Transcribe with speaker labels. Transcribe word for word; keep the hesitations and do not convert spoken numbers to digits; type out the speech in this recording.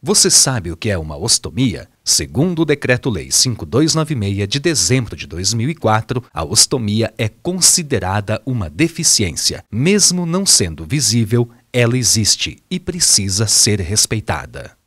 Speaker 1: Você sabe o que é uma ostomia? Segundo o Decreto-Lei cinco mil duzentos e noventa e seis de dezembro de dois mil e quatro, a ostomia é considerada uma deficiência. Mesmo não sendo visível, ela existe e precisa ser respeitada.